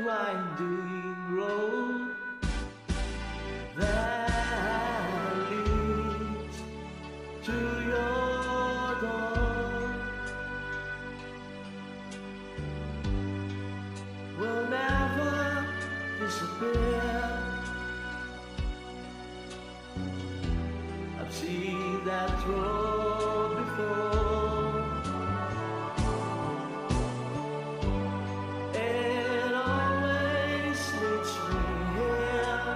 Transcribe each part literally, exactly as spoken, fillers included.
winding road that leads to your door will never disappear. I've seen that road before. It always leads me here,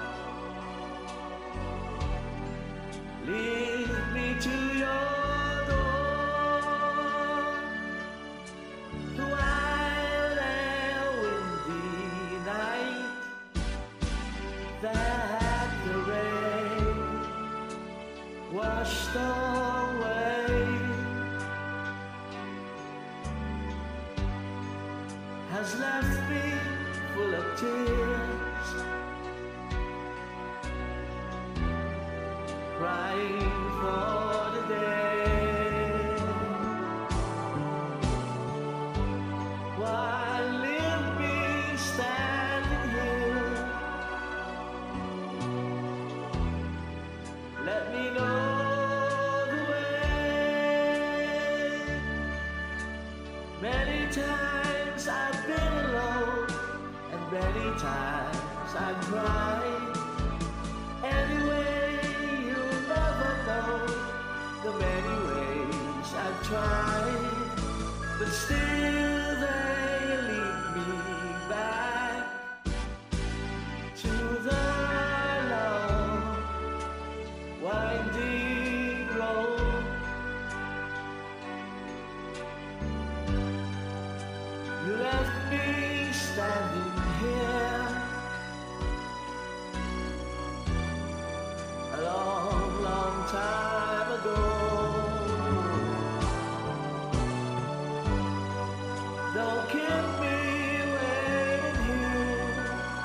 lead me to your door. The wild and windy night that the rain washed away has left me full of tears, crying for the day. Why leave me standing here? Let me know the way. Many times I've been alone, and many times I've cried. Anyway, you'll never know the many ways I've tried, but still they lead me back to the long winding road. You left me standing here a long, long time ago. Don't keep me waiting here.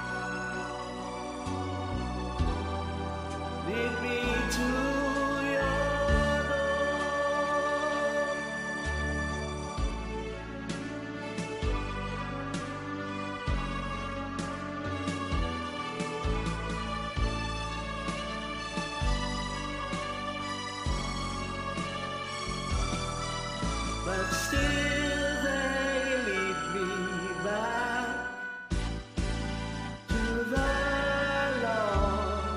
Lead me to your door. But still they lead me back to the long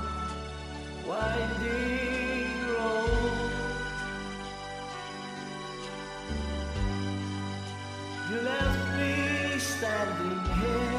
winding road. You left me standing here